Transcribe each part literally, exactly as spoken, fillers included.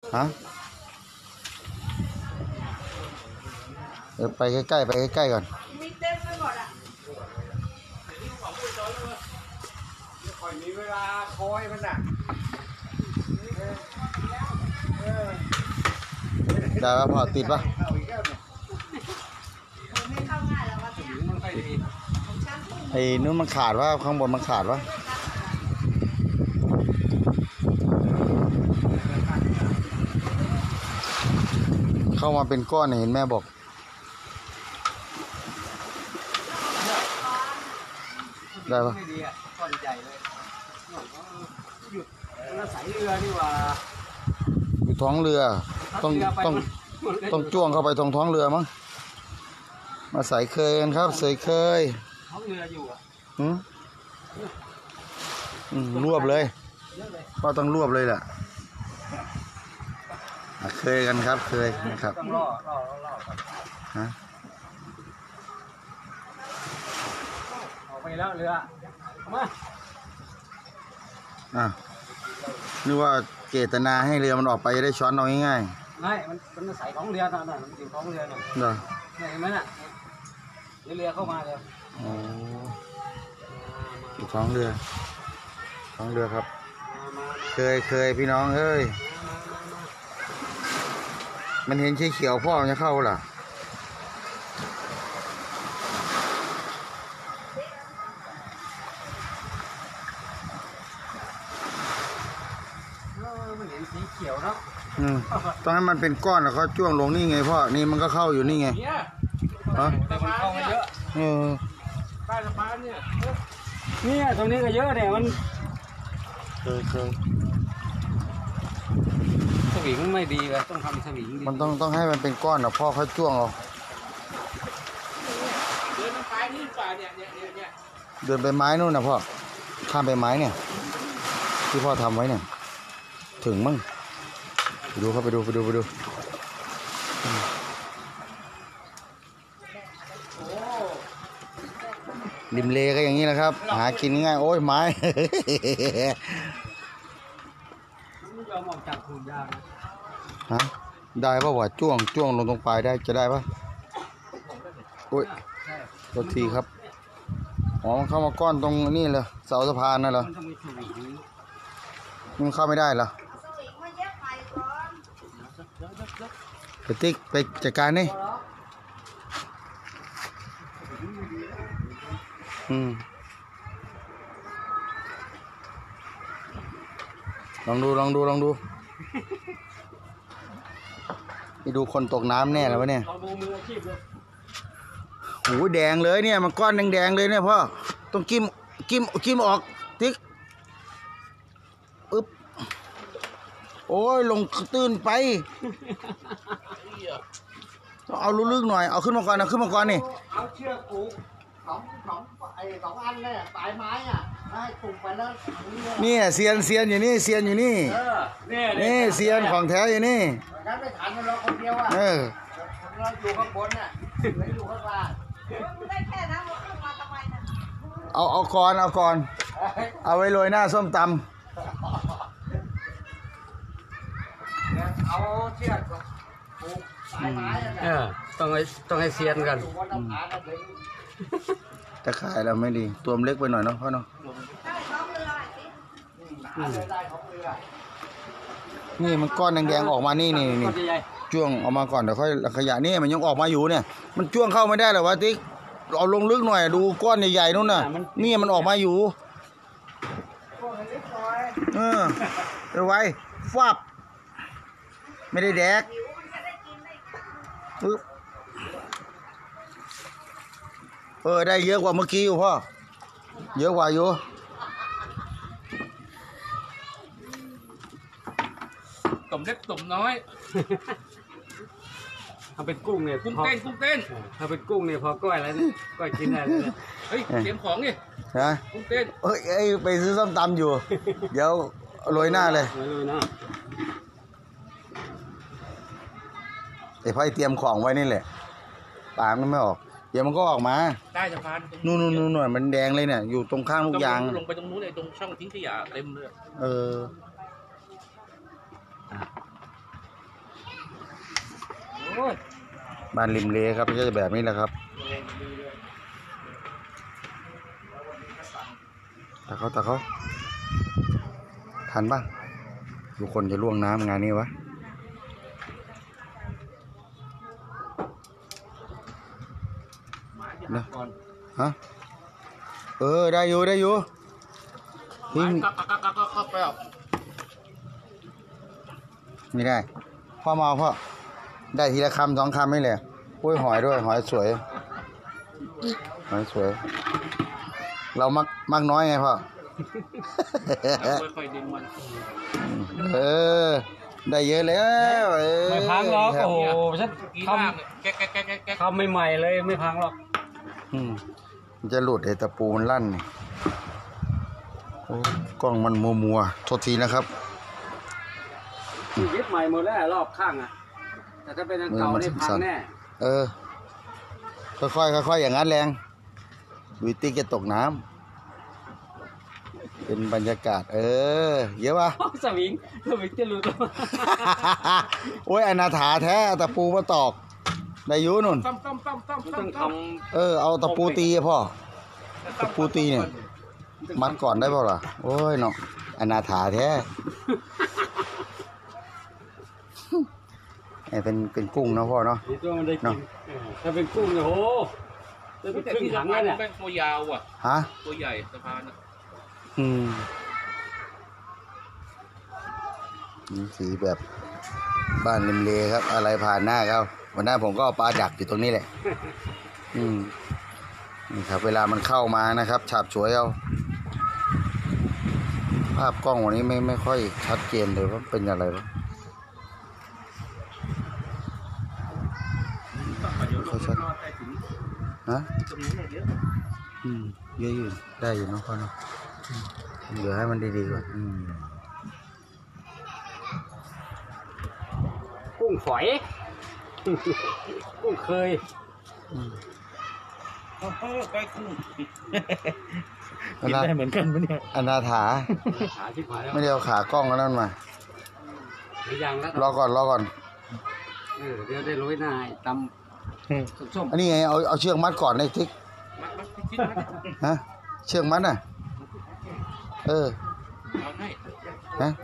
ฮะเดี๋ยวไปใกล้ๆไปใกล้ๆก่อนมีเต็มไปหมดอ่ะคอยมีเวลาคอยมันอ่ะได้ป่ะพอติดป่ะไม่เข้าง่ายแล้วว่าไอ้นู้นมันขาดว่าข้างบนมันขาดวะเข้ามาเป็นก้อนเห็นแม่บอกได้ปะก้อนใหญ่เลยหยุดแล้วใส่เรือนี่ว่าอยู่ท้องเรือต้องต้องต้องจ้วงเข้าไปตรงท้องเรือมั้งมาใส่เคยกันครับใส่เคยท้องเรืออยู่อ่ะอืมอืมรวบเลยก็ต้องรวบเลยแหละเคยกันครับเคยนะครับต้องล่อล่อล่อฮะออกไปแล้วเรือมาอ่ะนึกว่าเจตนาให้เรือมันออกไปจะได้ช้อนเอาง่ายๆไม่มันมันใส่ท้องเรือน่ะน่ะมันอยู่ท้องเรือน่ะเหรอเห็นไหมน่ะเรือเข้ามาเลยโอ้อยู่ท้องเรือท้องเรือครับเคยเคยพี่น้องเอ้ยมันเห็นเขียวพ่อมันจะเข้าล่ะมันเห็นสีเขียวเนาะอืมต้องให้มันเป็นก้อนแล้วก็จ้วงลงนี่ไงพ่อนี่มันก็เข้าอยู่นี่ไงฮะแต่มันเข้ามาเยอะเออใต้สะพานเนี่ยเนี่ยตรงนี้ก็เยอะเนี่ยมันเคยเคยสวิงไม่ดีเลยต้องทำสวิงดีมันต้องต้องให้มันเป็นก้อนนะพ่อเขาจ้วงเอาเดินไปนี่ป่าเนี่ยเนี่ยเนี่ยเดินไปไม้นู่นนะพ่อข้ามไปไม้เนี่ยที่พ่อทำไว้เนี่ยถึงมั้งไปดูครับไปดูไปดูไปดูริมเลก็อย่างนี้แหละครับหากินง่ายโอ้ยไม้ไม่ยอมออกจากถุงยางฮะได้ป่ะวะจ้วงจ้วงลงตรงปลายได้จะได้ป่ะโอ้ยตัวทีครับอ๋อมันเข้ามาก้อนตรงนี่เลยเสาสะพานนั่นเหรอมันเข้าไม่ได้เหรอไปติ๊กไปจัดการนี่อืมลองดูลองดูลองดูนี่ดูคนตกน้ำแน่แล้ววะเนี่ยโอ้โหแดงเลยเนี่ยมันก้อนแดงๆเลยเนี่ยพ่อต้องกิ้มกิ้มกิ้มออกติ๊กอึ๊บโอ้ยลงตื้นไปต้องเอาลึกๆหน่อยเอาขึ้นมาก่อนเอาขึ้นมาก่อนนี่เอาเชือกผูกสองสองไอ้สองอันเลยปลายไม้อ่ะให้ผูกไปแล้วนี่เซียนเซียนอยู่นี่เซียนอยู่นี่นี่เซียนของแท้อยู่นี่งั้นไม่ทันเราคนเดียวอ่ะเออเราอยู่ข้างบนน่ะไม่อยู่ข้างล่างได้แค่นั้นขึ้นมาทำไมนะเอาเอาก่อนเอาก่อนเอาไว้โรยหน้าส้มตำเอาเชือกผูกสายไม้เออต้องให้ต้องให้เซียนกันจะขายแล้วไม่ดีตัวมันเล็กไปหน่อยเนาะพ่อเนาะนี่มันก้อนแดงๆออกมานี่นี่นี่จ้วงออกมาก่อนเดี๋ยวค่อยขยะนี่มันยังออกมาอยู่เนี่ยมันจ้วงเข้าไม่ได้หรอวะติ๊กเอาลงลึกหน่อยดูก้อนใหญ่ๆนู่นน่ะนี่มันออกมาอยู่เออไปไว้ฟับไม่ได้แดกปึ๊บเออได้เยอะกว่าเมื่อกี้อยู่พ่อเยอะกว่าอยู่ตุ่มเล็กตุ่มน้อยถ้าเป็นกุ้งเนี่ยกุ้งเต้นกุ้งเต้นถ้าเป็นกุ้งเนี่ยพอก้อยแล้วก้อยกินได้เลยเฮ้ยเตรียมของนี่ฮะกุ้งเต้นเฮ้ยไอ้ไปซื้อส้มตำอยู่เดี๋ยวโรยหน้าเลยโรยหน้าไอ้พ่อเตรียมของไว้นี่แหละปากมันไม่ออกเดี๋ยวมันก็ออกมาได้สะพานนู่นนู่นนู่นหน่อยมันแดงเลยเนี่ยอยู่ตรงข้างลูกยางลงไปตรงนู้นเลยตรงช่องทิ้งขยะเต็มเลยเอออ้ยบ้านริมเลครับก็จะแบบนี้แหละครับตาเขาตาเขาทันป่ะทุกคนจะล่วงน้ำงานนี้วะนะฮะเออได้อยู่ได้อยู่ทิ้งไม่ได้พ่อมาพ่อได้ทีละคำสองคำไม่เลยโอ้ยหอยด้วยหอยสวยหอยสวยเรามักมักน้อยไงพ่อค่อยๆดึงมันเออได้เยอะแล้วเออไม่พังหรอกโอ้โหฉันทำแก๊กแก๊กแก๊กแก๊กทำใหม่ๆเลยไม่พังหรอกอืมมันจะหลุดไอ้ตะปูมันลั่นนี่โอ้กล้องมันมัวมัวโทษทีนะครับยึดใหม่หมดแล้วรอบข้างอ่ะแต่ถ้าเป็นอันเก่านี่พังแน่เออค่อยๆค่อยๆอย่างนั้นแรงวิตี้จะตกน้ำเป็นบรรยากาศเออเยอะปะสวิงสวิงจะหลุดโอ้ยอนาถาแท้ตะปูมาตอกได้ยุนุ่นเออเอาตะปูตีพ่อตะปูตีเนี่ยมัดก่อนได้เปล่าล่ะโอ้ยเนาะอนาถาแท้เป็นเป็นกุ้งนะพ่อเนาะเนาะถ้าเป็นกุ้งเนี่ยโหแต่ที่สะพานมันเป็นตัวยาวอ่ะฮะตัวใหญ่สะพานอืมสีแบบบ้านริมเลครับอะไรผ่านหน้าเขาวันนั้นผมก็เอาปลาดักอยู่ตรงนี้แหละอืมนี่ครับเวลามันเข้ามานะครับฉาบฉวยเอาภาพกล้องวันนี้ไม่ไม่ค่อยชัดเจนเลยว่าเป็นอะไรวะค่อยชัดฮะอืมเยอะอยู่ได้อยู่เนาะพ่อเนาะเดี๋ยวให้มันดีๆก่อนอืมกุ้งฝอยกุ้งเคยโอ้โหใกล้กุ้งกินได้เหมือนกันปะเนี่ยอนาถาไม่ได้เอาขากล้องแล้วนั่นมารอก่อนรอก่อนเออเดี๋ยวได้โรยหน้าตำส้มอันนี้ไงเอาเอาเชือกมัดก่อนในทิกฮะเชือกมัดน่ะเออฮะ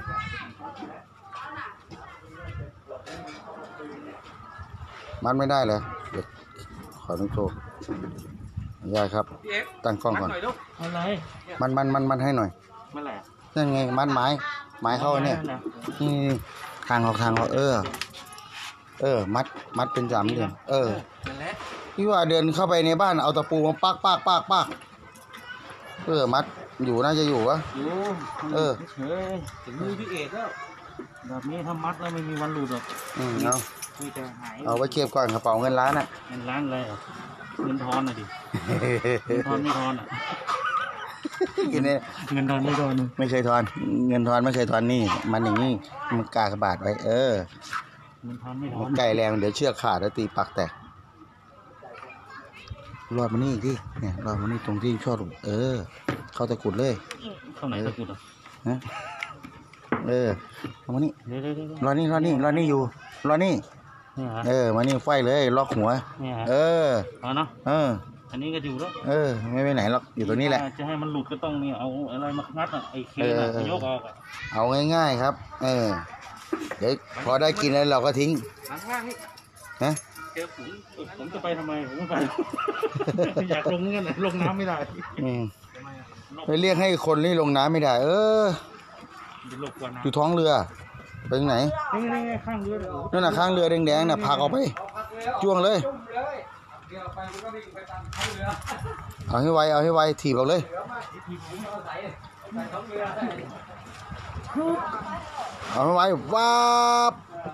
มัดไม่ได้เลยเดี๋ยวขอต้องโชว์ยายครับตั้งกล้องก่อนอะไรมันมันมันมันให้หน่อยมันอะไรนั่นไงมัดไม้ไม้เข้าเนี่ยนี่ทางออกทางออกเออเออมัดมัดเป็นสามเหลี่ยมเออพี่ว่าเดินเข้าไปในบ้านเอาตะปูมาปักปักปักปักเออมัดอยู่น่าจะอยู่วะอยู่เออเฮ้ยถึงมือพี่เอกแล้วแบบนี้ถ้ามัดแล้วไม่มีวันหลุดหรอกอืมเอาเอาไว้เก็บก่อนกระเป๋าเงินล้านอ่ะเงินล้านอะไรเงินทอนอ่ะดิเงินทอนไม่ทอนอ่ะกินเนี่ยเงินทอนไม่ทอนไม่เคยทอนเงินทอนไม่เคยทอนนี่มันอย่างนี้มันกากระบาดไว้เออเงินทอนไม่ทอนไก่แรงเดี๋ยวเชือกขาดแล้วตีปากแตกรอดมานี่ที่เนี่ยรอดมานี่ตรงที่ชอบเออเข้าตะกุดเลยเข้าไหนตะกุดอ่ะฮะเออมานี่รอนี่รอนี่รอนี่อยู่รอนี่เออมานี่ไฟเลยล็อกหัวเออเอาเนาะเอออันนี้ก็อยู่แล้วเออไม่ไปไหนหรอกอยู่ตรงนี้แหละจะให้มันหลุดก็ต้องนี่เอาอะไรมางัดอ่ะไอ้เคน่ะยกออกเอาง่ายๆครับเออเดี๋ยวพอได้กินแล้วเราก็ทิ้งนะเจอผมผมจะไปทำไมผมไม่ไปอยากลงเงี้ยนะลงน้ำไม่ได้อืมไปเรียกให้คนนี่ลงน้ำไม่ได้เอออยู่ท้องเรือไปไหนนี่ข้างเรือนั่นน่ะข้างเรือแดงๆน่ะพาเขาไปจ้วงเลยเอาให้ไวเอาให้ไวถีบเอาเลยเอาให้ไวว้าบ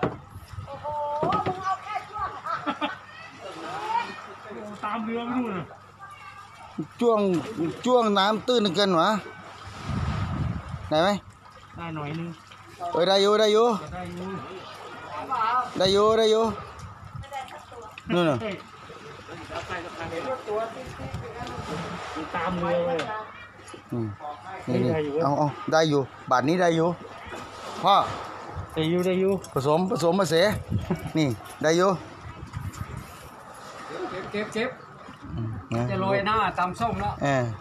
ตามเรือไม่รู้นะจ้วงจ้วงน้ำตื้นเกินหรอได้ไหมได้หน่อยนึงเอ้ยได้อยู่ได้อยู่ได้อยู่ได้อยู่นู่นน่ะตามเรือเลยอืมนี่นี่เอาเอาได้อยู่บาทนี้ได้อยู่พ่อได้อยู่ได้อยู่ผสมผสมมาเสียนี่ได้อยู่เก็บเก็บอืมนะจะโรยหน้าตำส้มแล้วเออ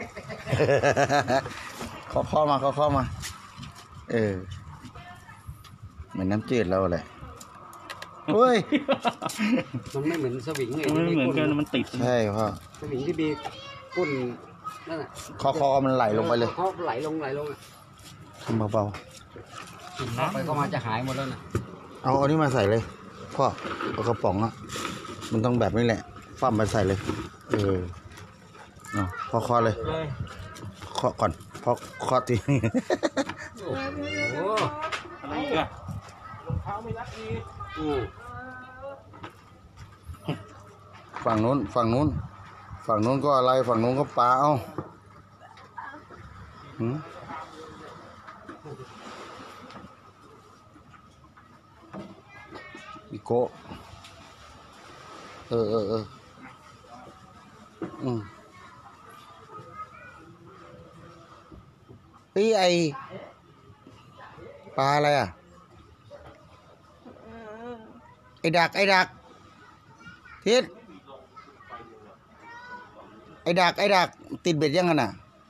ขอข้อมาขอข้อมา เออเหมือนน้ำจืดเราแหละเฮ้ยมันไม่เหมือนสวิงไงมันไม่เหมือนกันมันติดใช่พ่อสวิงที่มีก้นนั่นน่ะคอคอมันไหลลงไปเลยเขาไหลลงไหลลงอ่ะทำเบาเข้าไปเข้ามาจะหายหมดแล้วนะๆเอาอันนี้มาใส่เลยพ่อเอากระป๋องอ่ะมันต้องแบบนี้แหละฟั่มมาใส่เลย เออเอาพอคอเลยเคาะก่อนพอเคาะทีโอ้โหอะไรอีกันรองเท้าไม่รัดอีกอืมฝั่งนู้นฝั่งนู้นฝั่งนู้นก็อะไรฝั่งนู้นก็ปลาเอ้าหืมอีโกะเออเออเอออืมเฮ้ยไอปลาอะไรอ่ะไอดักไอดักทิศไอดักไอดักติดเบ็ดยังไงน่ะ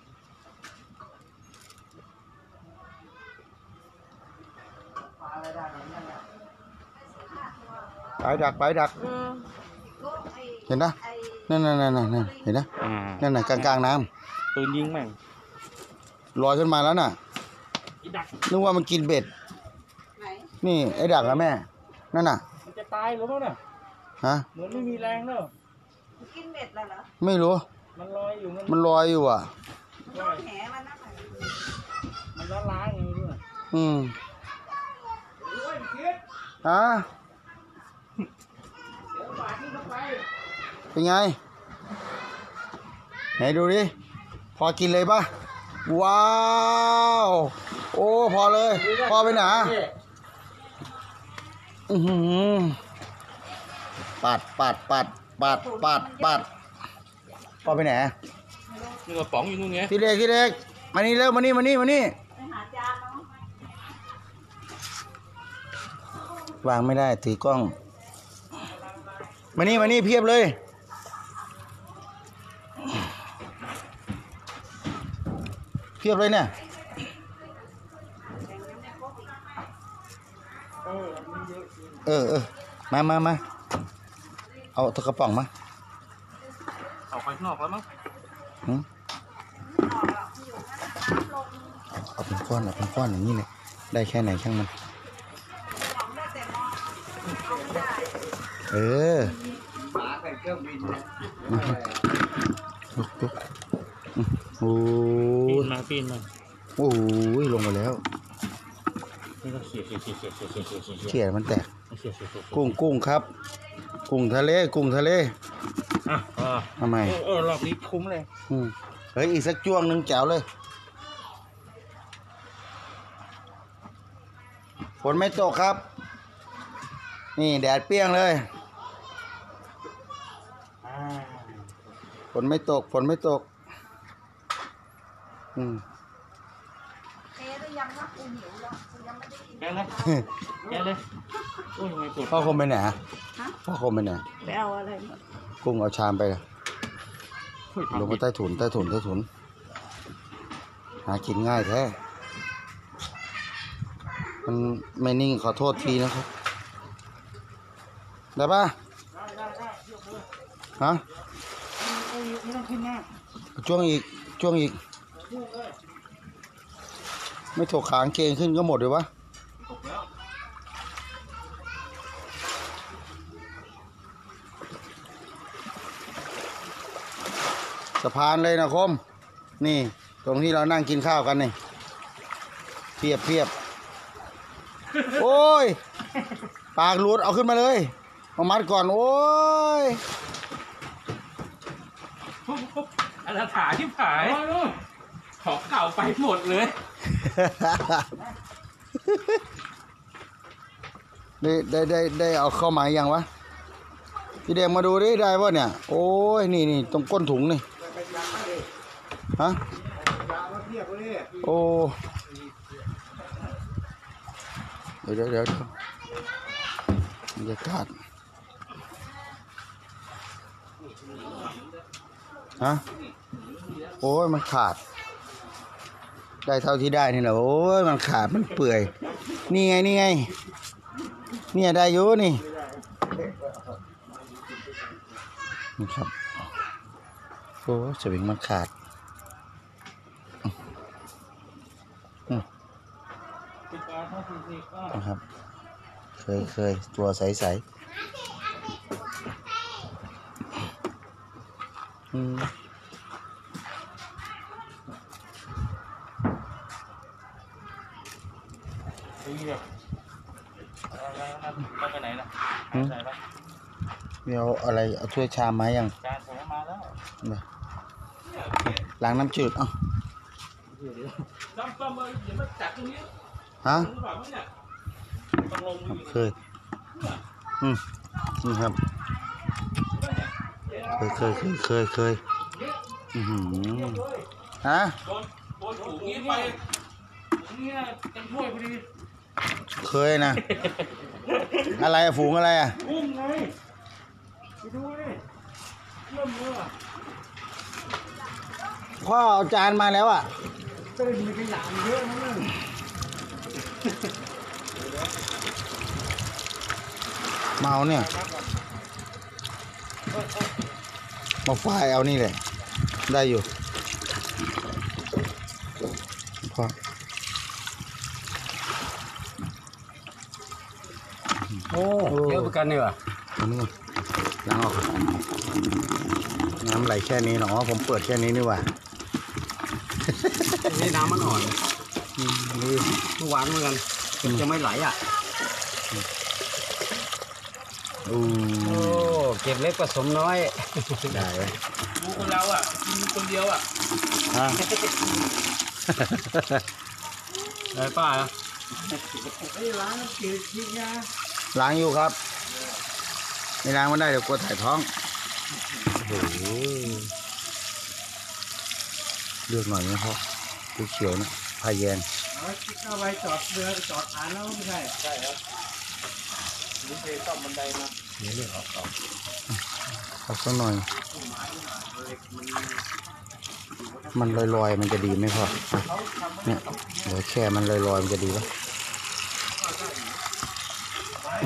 ไปดักไปดักเห็นนะนั่นนั่นนั่นนั่นเห็นนะอ่านั่นน่ะกลางกลางน้ปืนยิงแม่งำลอยขึ้นมาแล้วน่ะอีดักนึกว่ามันกินเบ็ดไหนนี่ไอดักนะแม่นั่นน่ะมันจะตายหรือเปล่าน่ะฮะเหมือนไม่มีแรงแล้วกินเบ็ดแล้วเหรอไม่รู้มันลอยอยู่มันมันลอยอยู่อ่ะมันโดนแหมันนะมันล้าล้างอยู่ด้วยอืมโอ้ยคิดฮะเดี๋ยวบาดนี่เข้าไปเป็นไงไหนดูดิพอกินเลยปะว้าวโอ้พอเลยพอไปไหนอือหือปัดปัดปัดปัดปัดปัดพอไปไหนนี่กระป๋องอยู่นู่นไงพี่เด็กพี่เด็กมานี่เร็วมานี่มานี่มานี่ไปหาจานเนาะวางไม่ได้ถือกล้องมานี่มานี่เพียบเลยเพียบเลยเนี่ยเออเออมามามาเอาตะกระป๋องมาออกไปข้างนอกแล้วมั้งหืมเอาเป็นก้อนเอาเป็นก้อนอย่างนี้เลยได้แค่ไหนช่างมันเออหมาใส่เครื่องบินเนี่ยลุกลุกโอ้ปียนมาปีนมาโอ้ยลงมาแล้วนี่ก็เขี่ยเขี่ยเขี่ยเขี่ยเขี่ยเขี่ยเขี่ยเขี่ยเขี่ยมันแตกเขี่ยเขี่ยเขี่ยกุ้งกุ้งครับ กุ้งทะเลกุ้งทะเลอ่ะอ่าทำไมเออเออรอบนี้คุ้มเลยอืมเฮ้ยอีกสักจ้วงหนึ่งแจ๋วเลยฝนไม่ตกครับ นี่แดดเปรี้ยงเลยอ่าฝนไม่ตกฝนไม่ตกอืมเอ๊ะได้ยังว่ากูหิวแล้วกูยังไม่ได้กินแกเลยแกเลยโอ้ยทำไมปวดพ่อคมไปไหนอะฮะพ่อคมไปไหนไปเอาอะไรมากุ้งเอาชามไปเลยโอ้ยลงไปใต้ถุนใต้ถุนใต้ถุนหากินง่ายแท้มันไม่นิ่งขอโทษทีนะครับได้ปะฮะไม่ต้องขึ้นหน้าช่วงอีกช่วงอีก ไม่ถกขางเกงขึ้นก็หมดเลยวะตกแล้วสะพานเลยนะคม นี่ ตรงที่เรานั่งกินข้าวกันนี่เพียบเพียบโอ้ย ปากหลุดเอาขึ้นมาเลยเอามัดก่อน โอ้ยอันถาที่ผายของเก่าไปหมดเลยได้ได้ได้ได้เอาเข้ามายังวะพี่เด็กมาดูดิได้ป่ะเนี่ย โอ้ยนี่นี่ตรงก้นถุงนี่ฮะโอ้เดี๋ยวเดี๋ยวเดี๋ยวบรรยากาศฮะโอ้ยมันขาด ได้เท่าที่ได้นี่แหละโอ้ยมันขาดมันเปื่อยนี่ไงนี่ไงเนี่ยได้อยู่นี่นี่ครับโอ้สวิงมันขาดอืมนะครับเคยเคยตัวใสๆอืมต้องไปไหนล่ะหืมใส่ปะมีเอาอะไรเอาถ้วยชามมายังจานผมมาแล้วมาล้างน้ำจืดเอ้าต้องต้องมาเดี๋ยวมาจัดตรงนี้ฮะรู้เปล่าเนี่ยต้องลงมืออยู่เคยอืมนี่ครับเคยเคยเคยเคยเคยอือหือฮะโดนโดนถูกงี้ไปถุงนี้เต็มถ้วยพอดีเคยนะ อะไรอะฝูงอะไรอะกุ้งไงไปดูดิเริ่มมือพ่อเอาจานมาแล้วอะก็เลยมีขยะเยอะนะมาเอาเนี่ยมาฝ่ายเอานี่เลยได้อยู่พ่อโอ้เยอะเหมือนกันนี่ว่ะเอานี่ก่อนล้างออกก่อนน้ำไหลแค่นี้หรอผมเปิดแค่นี้นี่หว่านี่น้ำมันอ่อนอืมนี่ทุกวันเหมือนกันจะไม่ไหลอ่ะอู้โอ้เก็บเล็กผสมน้อยได้เลยดูคนเราอ่ะกินคนเดียวอ่ะฮะได้ป้าอ่ะไอ้ร้านน้ำจืดจริงนะล้างอยู่ครับไม่ล้างไม่ได้เดี๋ยวกลัวถ่ายท้องโอ้โหเลือกหน่อยไหมพ่อดูเขียวนะพายแยงเอาเข้าไปจอดเรือจอดฐานแล้วไม่ใช่ใช่ครับลุงเพซ่อมบันไดมาเอาสักหน่อย มันลอยๆมันจะดีไหมพ่อเนี่ยเดี๋ยวแค่มันลอยๆมันจะดีปะ